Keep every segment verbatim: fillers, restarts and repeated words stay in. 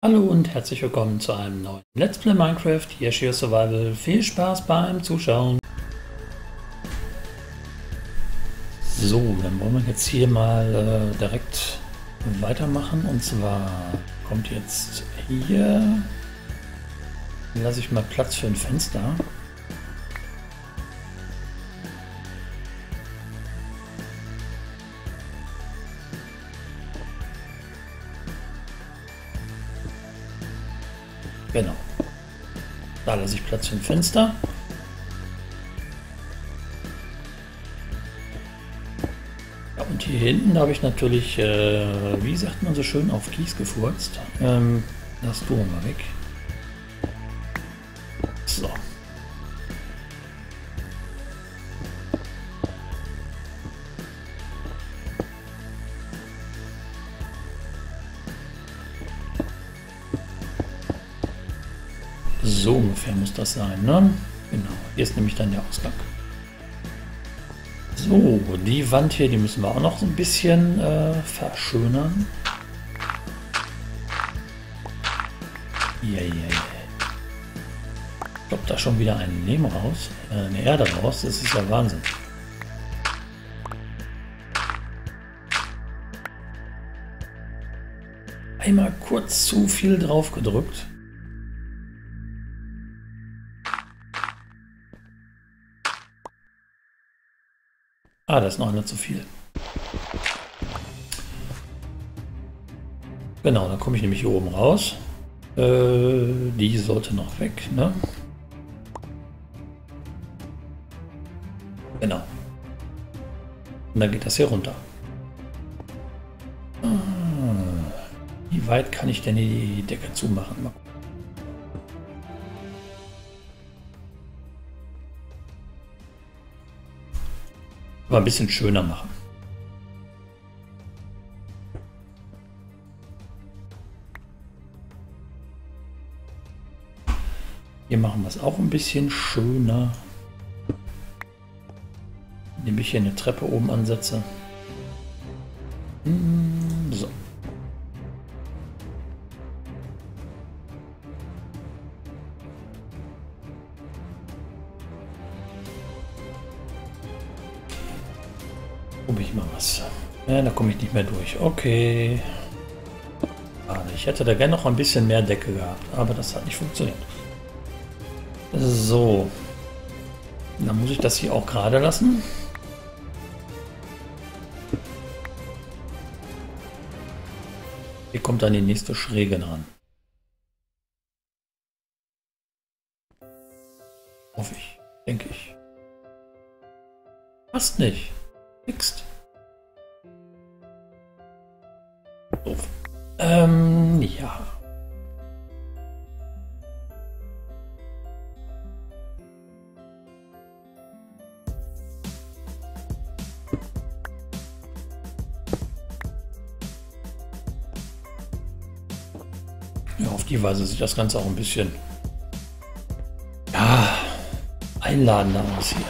Hallo und herzlich willkommen zu einem neuen Let's Play Minecraft Yeshio Survival. Viel Spaß beim Zuschauen. So, dann wollen wir jetzt hier mal äh, direkt weitermachen. Und zwar kommt jetzt hier, lasse ich mal Platz für ein Fenster. Genau. Da lasse ich Platz für ein Fenster. Ja, und hier hinten habe ich natürlich, äh, wie sagt man so schön, auf Kies gefurzt. Ähm, das tun wir mal weg. So. So ungefähr muss das sein, ne? Genau, hier ist nämlich dann der Ausgang. So, die Wand hier, die müssen wir auch noch so ein bisschen äh, verschönern. Yeah, yeah, yeah. Ich glaube, da schon wieder ein Lehm raus, äh, eine Erde raus, das ist ja Wahnsinn. Einmal kurz zu viel drauf gedrückt. Ah, da ist noch einer zu viel. Genau, dann komme ich nämlich hier oben raus. Äh, die sollte noch weg, ne? Genau. Und dann geht das hier runter. Ah, wie weit kann ich denn die Decke zumachen? Mal gucken. Aber ein bisschen schöner machen. Hier machen wir es auch ein bisschen schöner. Indem ich hier eine Treppe oben ansetze. So. Probiere ich mal was. Ja, da komme ich nicht mehr durch. Okay. Ich hätte da gerne noch ein bisschen mehr Decke gehabt, aber das hat nicht funktioniert. So. Dann muss ich das hier auch gerade lassen. Hier kommt dann die nächste Schräge dran. Hoffe ich. Denke ich. Passt nicht. Next. Doof. Ähm, ja. Ja, auf die Weise sieht das Ganze auch ein bisschen, ja, einladender aus hier.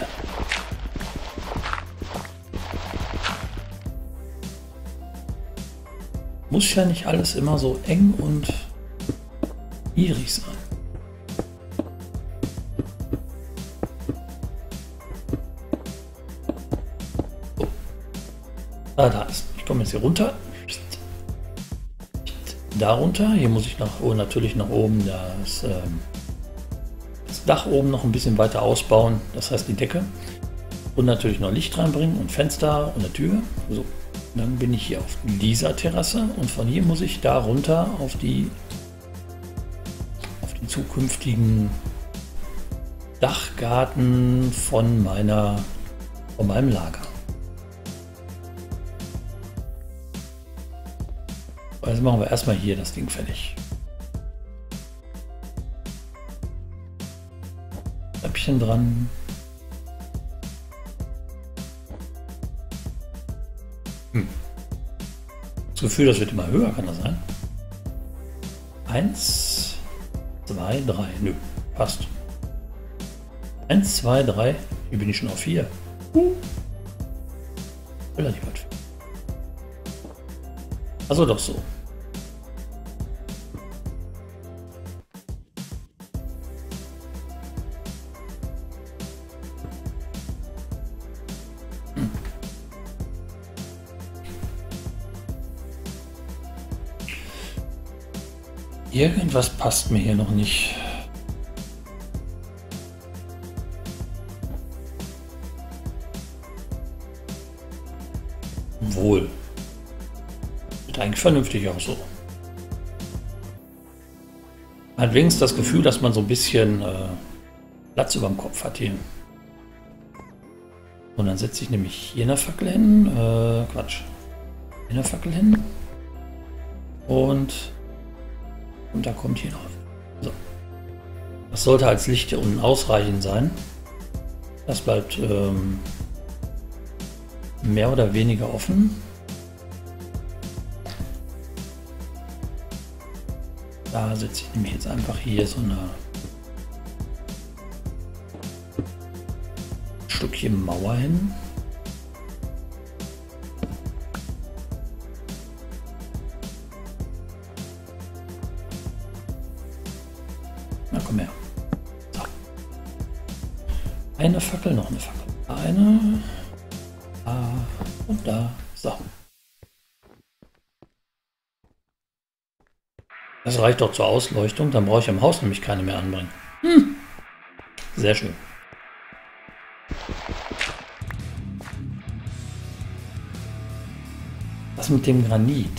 Muss ja nicht alles immer so eng und niedrig sein. So. Ah, da ist. Ich komme jetzt hier runter. Darunter. Hier muss ich nach, oh, natürlich nach oben das, ähm, das Dach oben noch ein bisschen weiter ausbauen. Das heißt die Decke. Und natürlich noch Licht reinbringen und Fenster und eine Tür. So. Dann bin ich hier auf dieser Terrasse und von hier muss ich da runter auf die auf den zukünftigen Dachgarten von meiner von meinem Lager. Also machen wir erstmal hier das Ding fertig. Treppchen dran. Hm. Das Gefühl, das wird immer höher, kann das sein? Eins, zwei, drei. Nö, passt. Eins, zwei, drei. Hier bin ich schon auf vier. Uh. Relativ weit. Also doch so. Irgendwas passt mir hier noch nicht. Wohl. Sieht eigentlich vernünftig auch so. Man hat wenigstens das Gefühl, dass man so ein bisschen äh, Platz über dem Kopf hat hier. Und dann setze ich nämlich hier eine Fackel hin. Äh, Quatsch. Hier eine Fackel hin. Und, und da kommt hier noch. So. Das sollte als Licht hier unten ausreichend sein. Das bleibt ähm, mehr oder weniger offen. Da setze ich nämlich jetzt einfach hier so eine Stückchen Mauer hin. Na komm her. So. Eine Fackel, noch eine Fackel. Eine. Da und da. So. Das reicht doch zur Ausleuchtung. Dann brauche ich am Haus nämlich keine mehr anbringen. Hm. Sehr schön. Was mit dem Granit?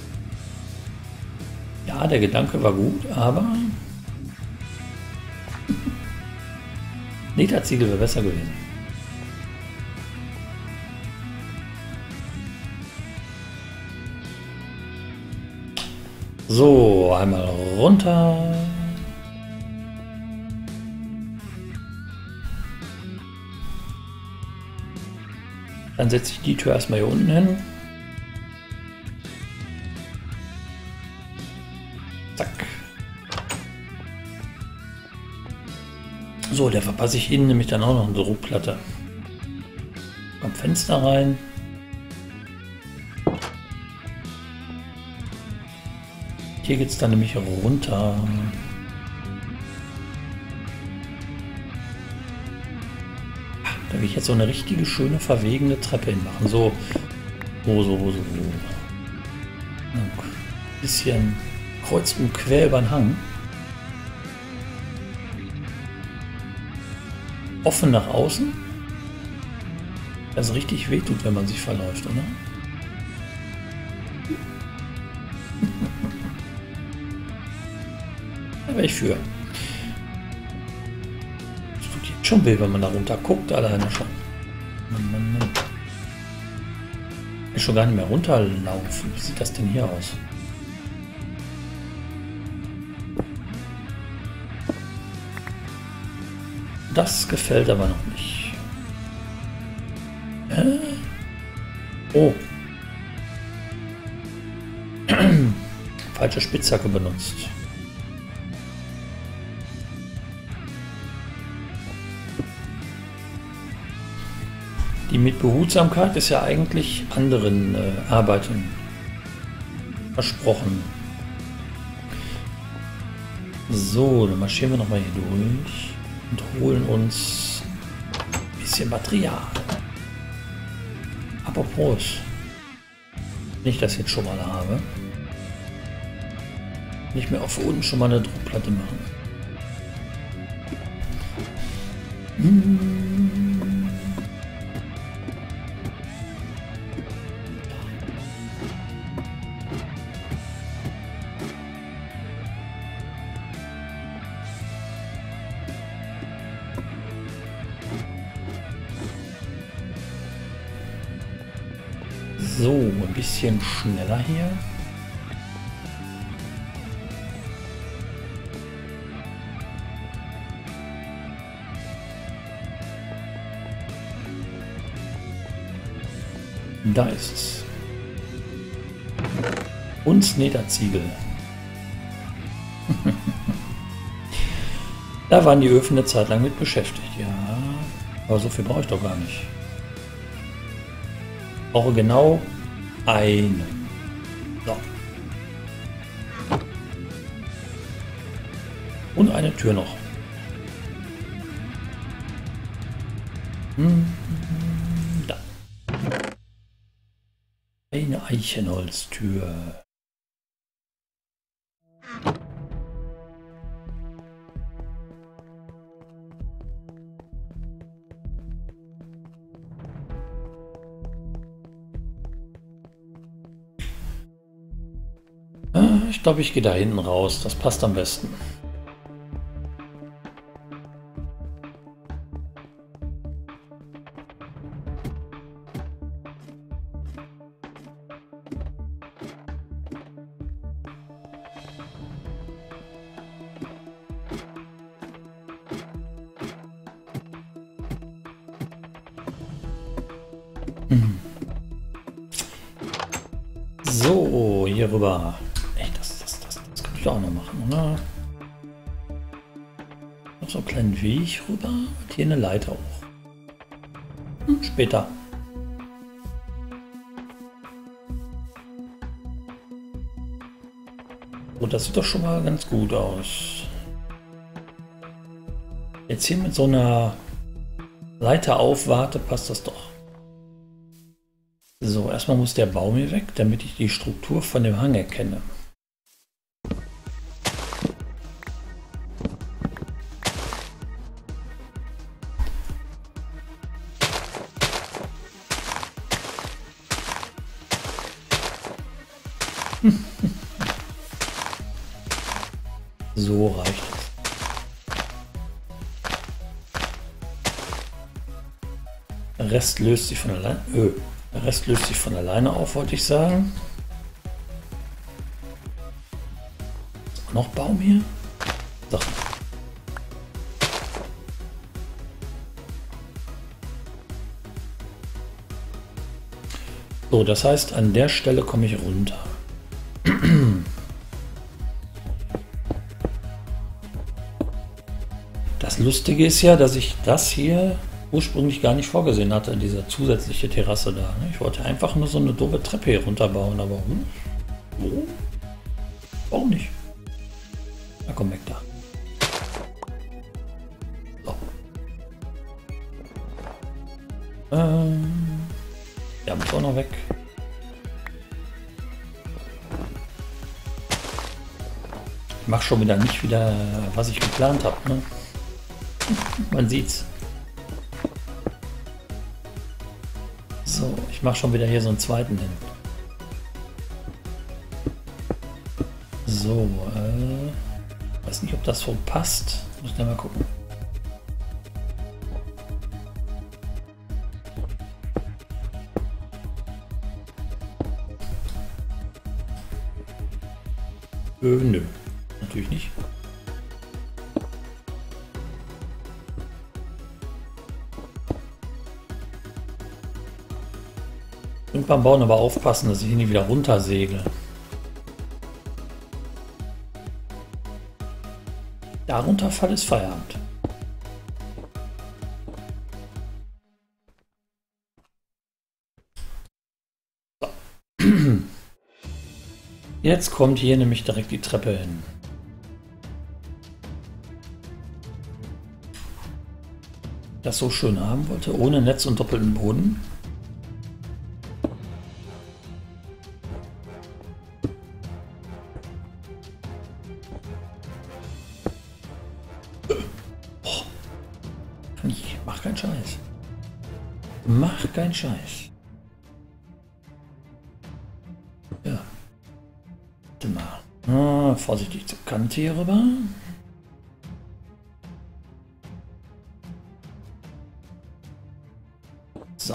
Ja, der Gedanke war gut, aber Lederziegel wäre besser gewesen. So, einmal runter. Dann setze ich die Tür erstmal hier unten hin. Zack. So, der verpasse ich innen nämlich dann auch noch eine Druckplatte. Kommt Fenster rein. Hier geht es dann nämlich runter. Da will ich jetzt so eine richtige, schöne, verwegene Treppe hinmachen. So, so, so, so, so. Ein bisschen kreuz und quer über den Hang. Offen nach außen. Das richtig wehtut, wenn man sich verläuft, oder? Da wäre ich für. Das tut jetzt schon weh, wenn man da runter guckt, alleine schon. Mann, Mann, Mann. Ich will schon gar nicht mehr runterlaufen. Wie sieht das denn hier aus? Das gefällt aber noch nicht. Äh? Oh. Falsche Spitzhacke benutzt. Die mit Behutsamkeit ist ja eigentlich anderen äh, Arbeiten versprochen. So, dann marschieren wir nochmal hier durch und holen uns ein bisschen Material. Apropos, wenn ich das jetzt schon mal habe, nicht mehr auf unten schon mal eine Druckplatte machen. Hm. So, ein bisschen schneller hier. Da ist es. Und Lederziegel. Da waren die Öfen eine Zeit lang mit beschäftigt, ja. Aber so viel brauche ich doch gar nicht. Ich brauche genau eine. So. Und eine Tür noch. Hm, da. Eine Eichenholztür. Ich glaube, ich gehe da hinten raus. Das passt am besten. Hm. So, hier rüber. Echt, das, das, das, das kann ich doch auch noch machen, oder? Noch so einen kleinen Weg rüber und hier eine Leiter hoch. Hm, später. So, das sieht doch schon mal ganz gut aus. Jetzt hier mit so einer Leiter aufwarte, passt das doch. So, erstmal muss der Baum hier weg, damit ich die Struktur von dem Hang erkenne. So reicht es. Der Rest löst sich von alleine. Öh. Der Rest löst sich von alleine auf, wollte ich sagen. Ist auch noch Baum hier? So. So, das heißt, an der Stelle komme ich runter. Das Lustige ist ja, dass ich das hier ursprünglich gar nicht vorgesehen hatte, diese zusätzliche Terrasse da. Ich wollte einfach nur so eine doofe Treppe hier runterbauen, aber hm, wo? Warum nicht? Na komm, weg da. So. Ähm, ja, muss auch noch weg. Ich mache schon wieder nicht wieder, was ich geplant habe. Ne? Man sieht's. So, ich mache schon wieder hier so einen zweiten hin. So, äh, weiß nicht, ob das so passt. Muss ich da mal gucken. Äh, nö, natürlich nicht. Beim Bauen aber aufpassen, dass ich hier nicht wieder runter segle. Darunter Fall ist Feierabend. So. Jetzt kommt hier nämlich direkt die Treppe hin. Das so schön haben wollte, ohne Netz und doppelten Boden. Mach keinen Scheiß. Mach keinen Scheiß. Ja. Warte mal. Ah, vorsichtig zur Kante hier rüber. So.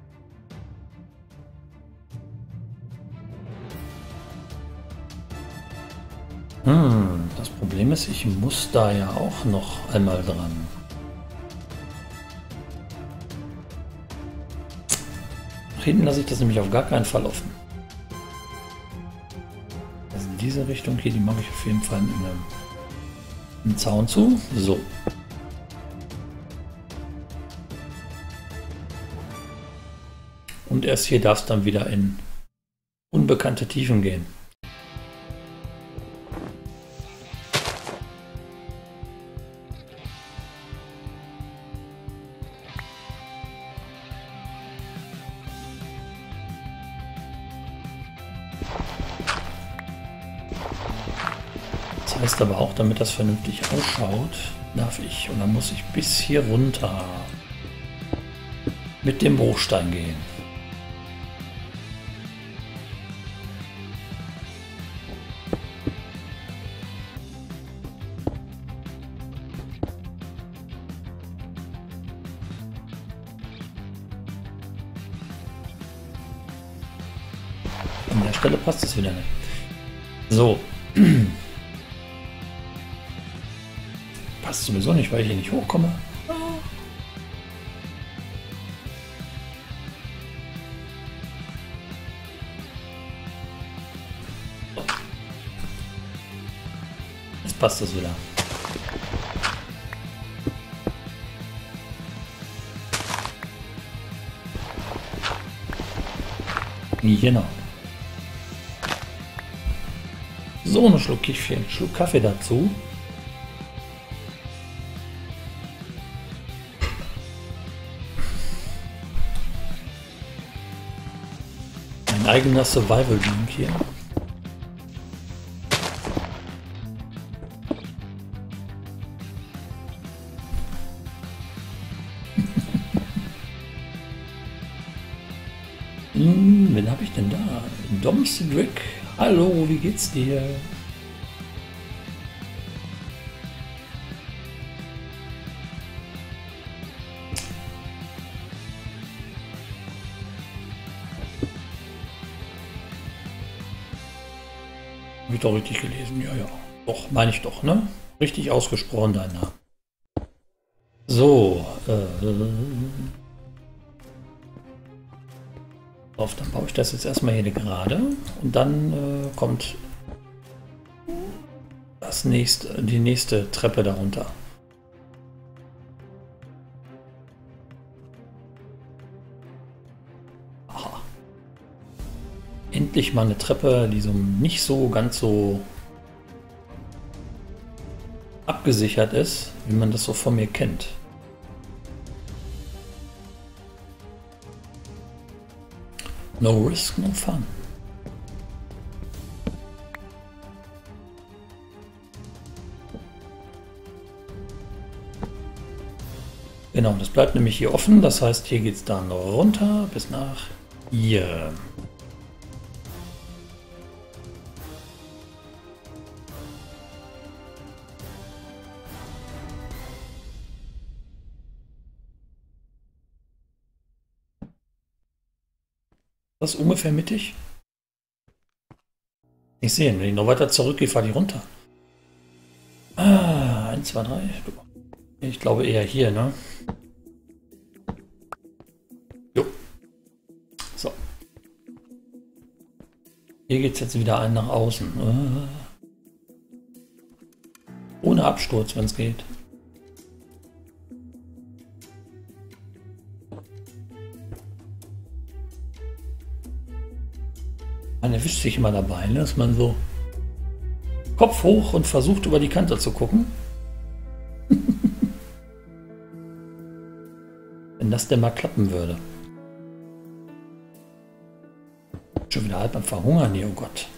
Hm, das Problem ist, ich muss da ja auch noch einmal dran. Hinten lasse ich das nämlich auf gar keinen Fall offen. Also in diese Richtung hier, die mache ich auf jeden Fall mit einem, einem Zaun zu. So. Und erst hier darf es dann wieder in unbekannte Tiefen gehen. Das heißt aber auch, damit das vernünftig ausschaut, darf ich, und dann muss ich bis hier runter mit dem Bruchstein gehen. an der Stelle passt es wieder nicht. So. Passt sowieso nicht, weil ich hier nicht hochkomme. Jetzt passt es wieder. Genau. So, eine Schluck Kaffee, einen Schluck Kaffee dazu. Mein eigener Survival-Drink hier. hm, wen habe ich denn da? Dom Cedric. Hallo, wie geht's dir? Hab ich doch richtig gelesen, ja, ja. Doch, meine ich doch, ne? Richtig ausgesprochen, dein Name. So, äh... auf, dann baue ich das jetzt erstmal hier gerade und dann äh, kommt das nächste, die nächste Treppe darunter. Aha. Endlich mal eine Treppe, die so nicht so ganz so abgesichert ist, wie man das so von mir kennt. No risk, no fun. Genau, das bleibt nämlich hier offen. Das heißt, hier geht es dann runter bis nach hier. Das ist ungefähr mittig. Nicht sehen, wenn ich noch weiter zurückgehe, fahre ich runter. Ah, eins, zwei, drei. Ich glaube eher hier, ne? Jo. So. Hier geht es jetzt wieder ein nach außen. Ah. Ohne Absturz, wenn es geht. Man erwischt sich immer dabei, ne? Dass man so Kopf hoch und versucht über die Kante zu gucken. Wenn das denn mal klappen würde. Schon wieder halb am Verhungern hier, oh Gott.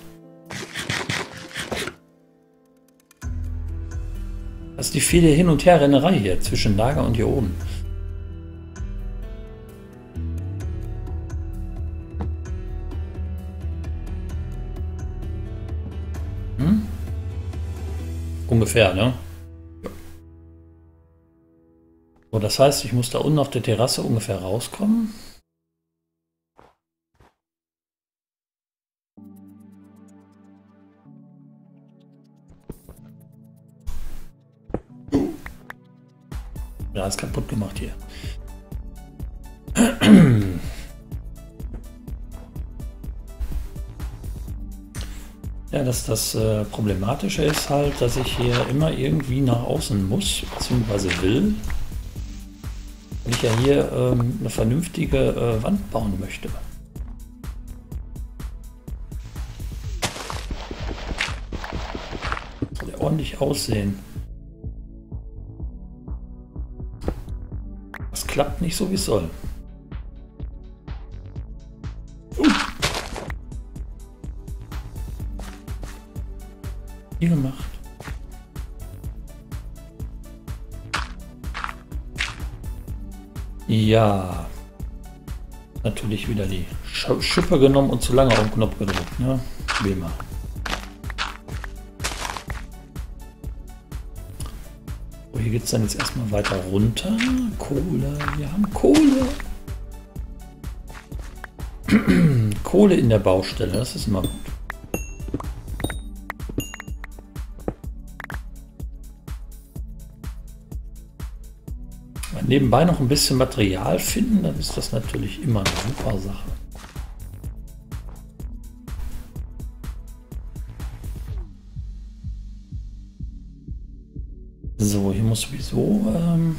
Das ist die viele Hin- und Herrennerei hier zwischen Lager und hier oben. Ungefähr, ne? Ja. So, das heißt, ich muss da unten auf der Terrasse ungefähr rauskommen. Ja, ist kaputt gemacht hier. Ja, dass das äh, Problematische ist halt, dass ich hier immer irgendwie nach außen muss, beziehungsweise will, wenn ich ja hier ähm, eine vernünftige äh, Wand bauen möchte. Soll ja ordentlich aussehen. Das klappt nicht so, wie es soll. Hier gemacht. Ja. Natürlich wieder die Sch Schippe genommen und zu lange auf den Knopf gedrückt. Ne? Wie immer. So, hier geht es dann jetzt erstmal weiter runter. Kohle. Wir haben Kohle. Kohle in der Baustelle, das ist immer gut. Nebenbei noch ein bisschen Material finden, dann ist das natürlich immer eine super Sache. So, hier muss sowieso ähm,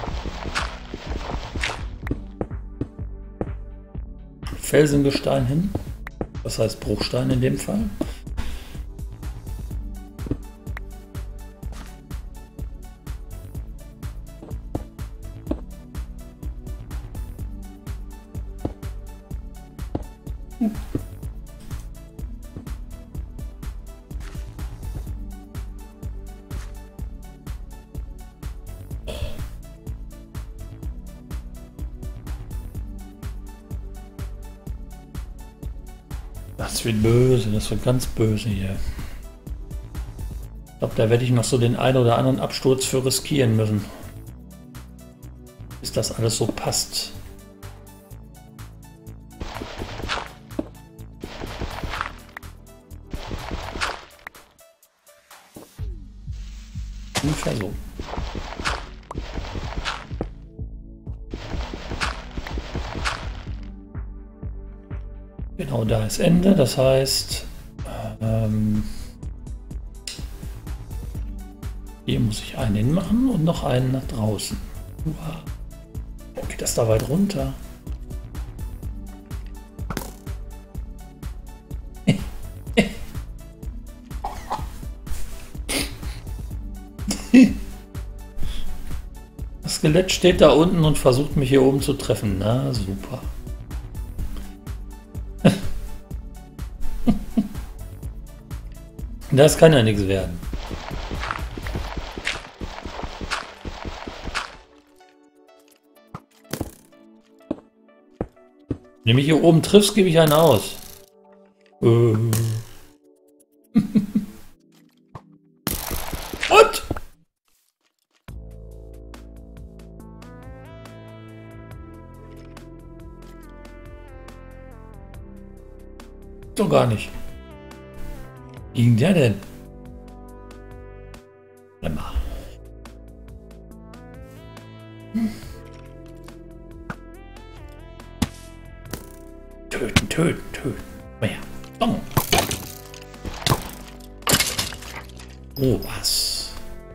Felsengestein hin, das heißt Bruchstein in dem Fall. Das wird böse, das wird ganz böse hier. Ich glaube, da werde ich noch so den einen oder anderen Absturz für riskieren müssen. Bis das alles so passt. Ungefähr so. Genau, da ist Ende, das heißt, ähm, hier muss ich einen hinmachen und noch einen nach draußen. Wow. Oh, geht das da weit runter? Das Skelett steht da unten und versucht mich hier oben zu treffen. Na, super. Das kann ja nichts werden. Wenn du mich hier oben triffst, gebe ich einen aus. Äh. Und? Doch gar nicht. Wie ging der denn? Warte mal. Hm. Töten, töten, töten. Mehr. Oh. Oh, was?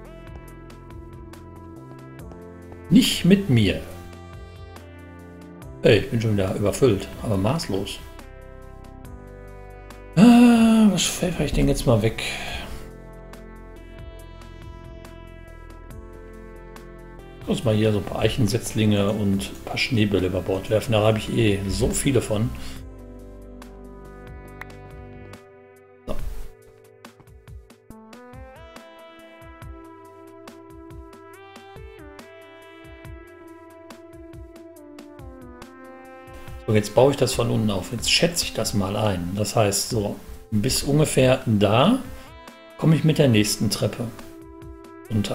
Nicht mit mir. Hey, ich bin schon wieder überfüllt, aber maßlos. Ah, was pfeffer ich denn jetzt mal weg? Ich muss mal hier so ein paar Eichensetzlinge und ein paar Schneebälle über Bord werfen. Da habe ich eh so viele von. So. So, jetzt baue ich das von unten auf. Jetzt schätze ich das mal ein. Das heißt, so bis ungefähr da komme ich mit der nächsten Treppe runter.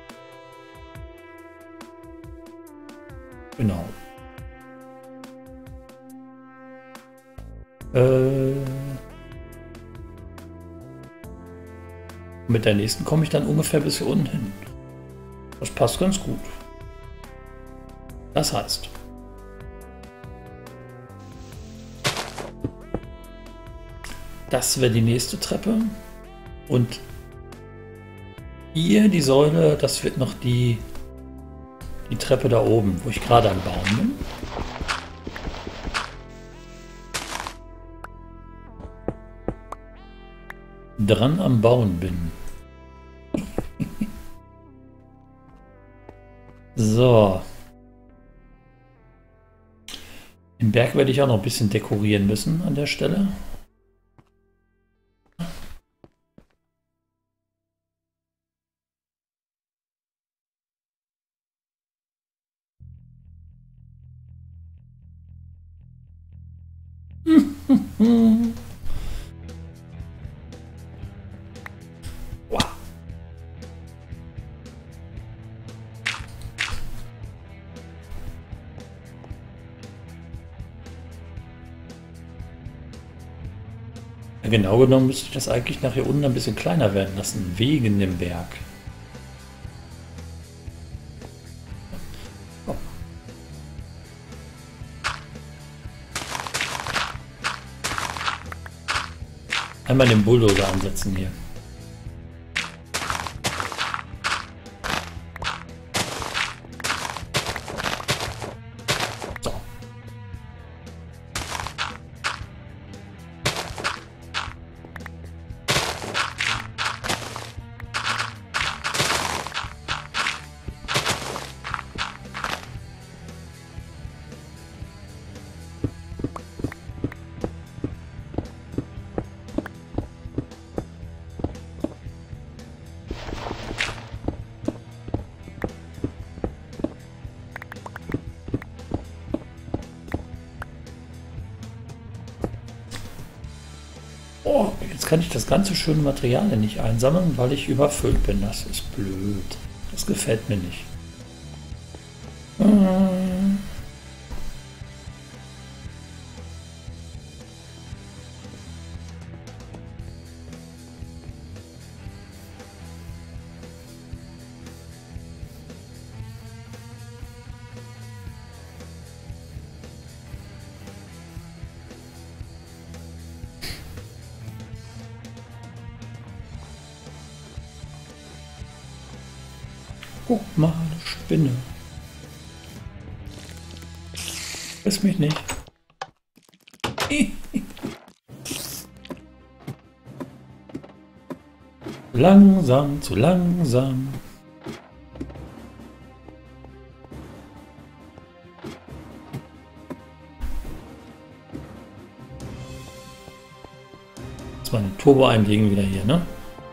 Genau. Äh, mit der nächsten komme ich dann ungefähr bis hier unten hin. Das passt ganz gut. Das heißt, das wäre die nächste Treppe. Und hier die Säule, das wird noch die Die Treppe da oben, wo ich gerade am Bauen bin. Dran am Bauen bin. So. Den Berg werde ich auch noch ein bisschen dekorieren müssen an der Stelle. Hm. Wow. Ja, genau genommen müsste ich das eigentlich nach hier unten ein bisschen kleiner werden lassen, wegen dem Berg. Oh. Einmal den Bulldozer ansetzen hier. Oh, jetzt kann ich das ganze schöne Material nicht einsammeln, weil ich überfüllt bin. Das ist blöd. Das gefällt mir nicht. Hm. Guck mal, eine Spinne. Friss mich nicht. Langsam, zu langsam. Jetzt mal ein Turbo einlegen wieder hier, ne?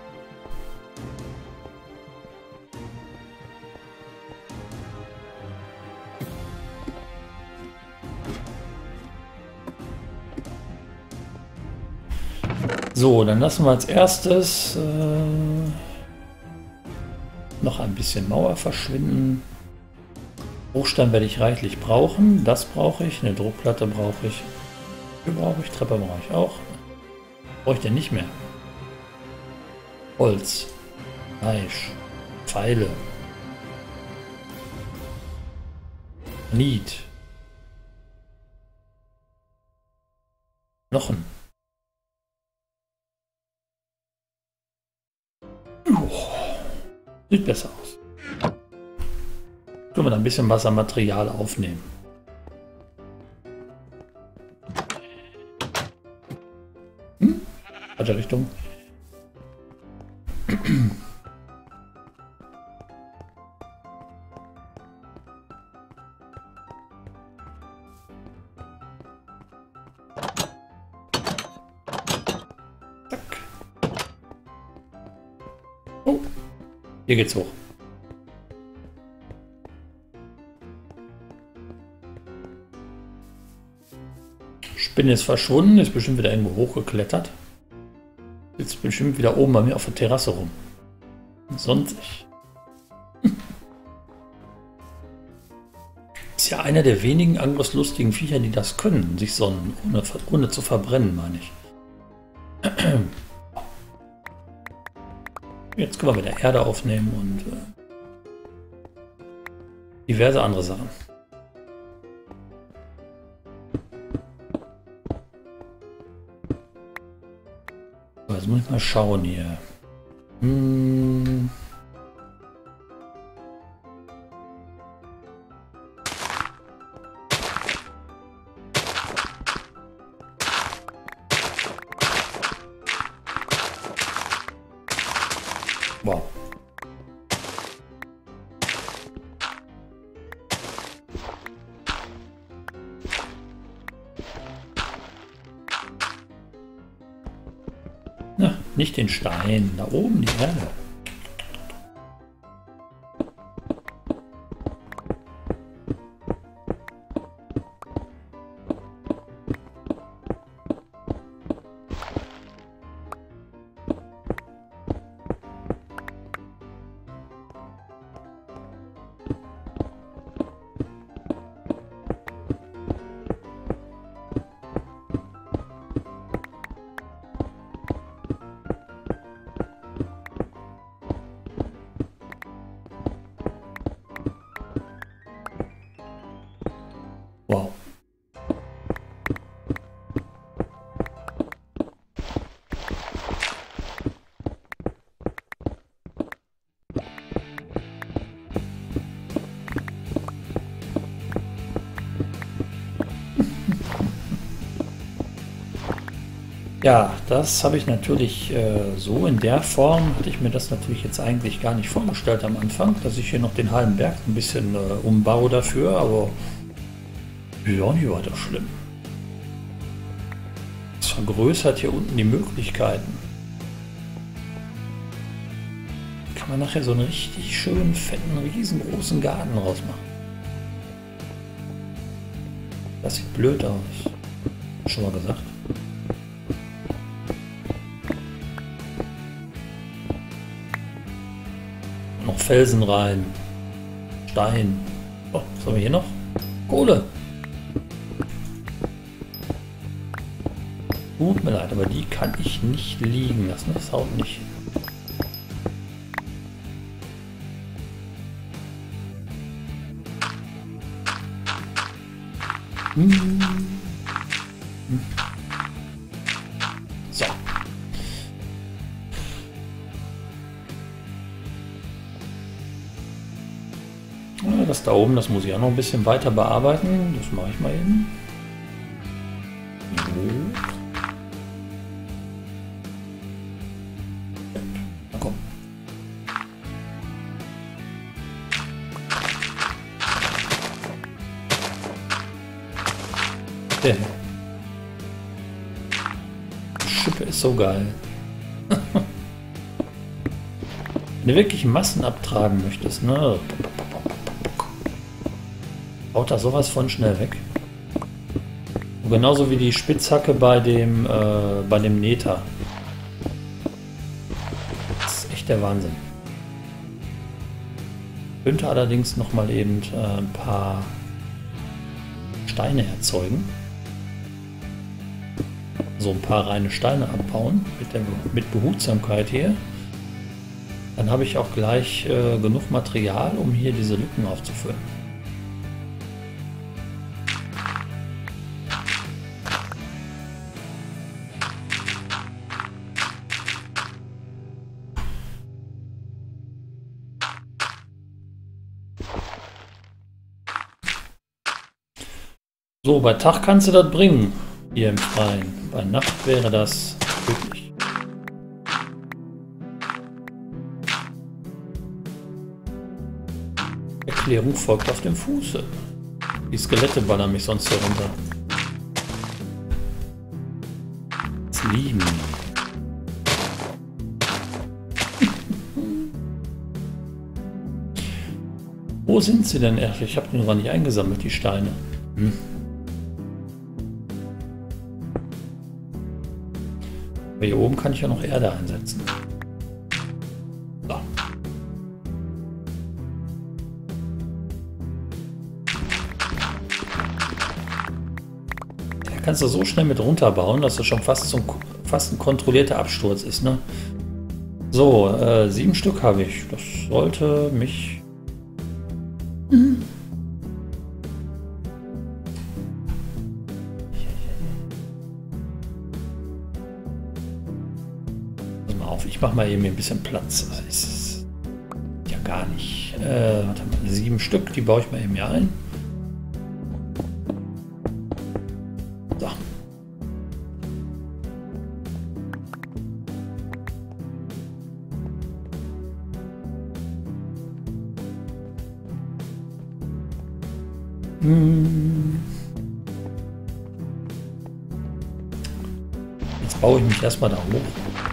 So, dann lassen wir als erstes äh, noch ein bisschen Mauer verschwinden. Bruchstein werde ich reichlich brauchen. Das brauche ich. Eine Druckplatte brauche ich. Hier brauche ich. Treppe brauche ich auch. Brauche ich denn nicht mehr? Holz. Fleisch. Pfeile. Granit. Knochen. Sieht besser aus. Können wir da ein bisschen Wassermaterial aufnehmen. Hm? Falsche Richtung. Zack. Oh. Hier geht's hoch. Spinne ist verschwunden, ist bestimmt wieder irgendwo hochgeklettert. Jetzt bestimmt wieder oben bei mir auf der Terrasse rum. Sonst ich. Ist ja einer der wenigen angriffslustigen Viecher, die das können, sich sonnen, ohne, ohne zu verbrennen, meine ich. Jetzt können wir wieder Erde aufnehmen und äh, diverse andere Sachen. So, jetzt muss ich mal schauen hier. Hm. Wow. Na, nicht den Stein, da oben die Erde. Ja, das habe ich natürlich äh, so in der Form, hatte ich mir das natürlich jetzt eigentlich gar nicht vorgestellt am Anfang, dass ich hier noch den halben Berg ein bisschen äh, umbaue dafür, aber ja, nicht weiter schlimm. Das vergrößert hier unten die Möglichkeiten. Kann man nachher so einen richtig schönen, fetten, riesengroßen Garten rausmachen. Das sieht blöd aus. Schon mal gesagt. Noch Felsen rein. Stein. Oh, was haben wir hier noch? Kohle. Tut mir leid, aber die kann ich nicht liegen lassen. Das haut nicht. Hm. So. Das da oben, das muss ich auch noch ein bisschen weiter bearbeiten. Das mache ich mal eben. Na komm. Der Schippe ist so geil. Wenn du wirklich Massen abtragen möchtest, ne? Haut da sowas von schnell weg. Und genauso wie die Spitzhacke bei dem, äh, bei dem Neta. Das ist echt der Wahnsinn. Ich könnte allerdings noch mal eben äh, ein paar Steine erzeugen. So ein paar reine Steine abbauen mit, der, mit Behutsamkeit hier. Dann habe ich auch gleich äh, genug Material, um hier diese Lücken aufzufüllen. So, bei Tag kannst du das bringen, hier im Freien. Bei Nacht wäre das tödlich. Erklärung folgt auf dem Fuße. Die Skelette ballern mich sonst hier runter. Das lieben. Wo sind sie denn? Ich habe die noch nicht eingesammelt, die Steine. Hm. Aber hier oben kann ich ja noch Erde einsetzen. So. Da kannst du so schnell mit runterbauen, dass das schon fast, zum, fast ein kontrollierter Absturz ist. Ne? So, äh, sieben Stück habe ich. Das sollte mich... Mhm. Ich mache mal eben ein bisschen Platz. Das ist ja gar nicht. Äh, warte mal, sieben Stück, die baue ich mal eben hier ein. So. Hm. Jetzt baue ich mich erstmal da hoch.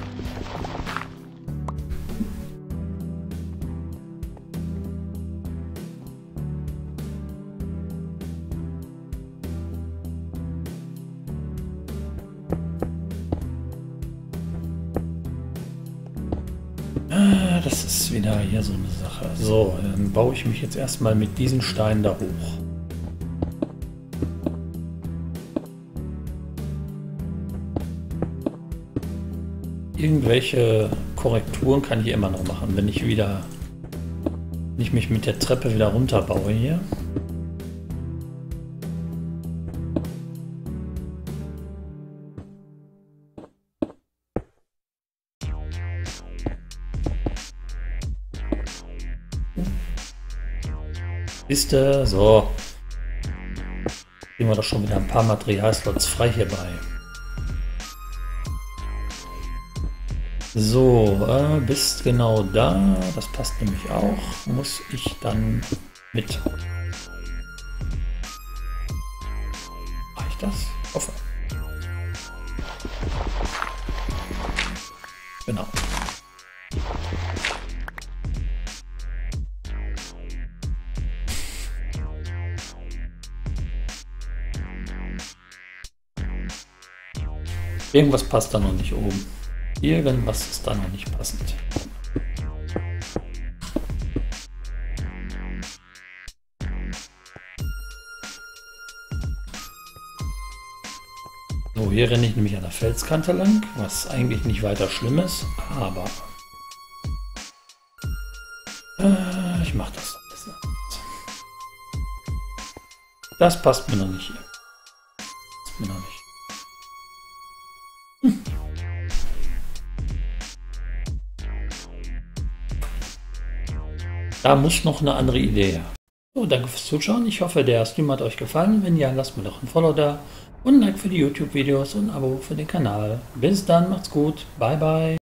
Das ist wieder hier so eine Sache. So, dann baue ich mich jetzt erstmal mit diesen Steinen da hoch. Irgendwelche Korrekturen kann ich immer noch machen, wenn ich wieder, wenn ich mich mit der Treppe wieder runterbaue hier. Liste, so. Kriegen wir doch schon wieder ein paar Materialslots frei hierbei. So, äh, bist genau da. Das passt nämlich auch. Muss ich dann mit. Mach ich das? Hoffe. Genau. Irgendwas passt da noch nicht oben. Irgendwas ist da noch nicht passend. So, hier renne ich nämlich an der Felskante lang, was eigentlich nicht weiter schlimm ist, aber äh, ich mache das ein bisschen anders. Das passt mir noch nicht hier. Passt mir noch nicht. Hm. Da muss noch eine andere Idee her. So, danke fürs Zuschauen. Ich hoffe, der Stream hat euch gefallen. Wenn ja, lasst mir doch ein Follow da und ein Like für die YouTube-Videos und ein Abo für den Kanal. Bis dann, macht's gut. Bye, bye.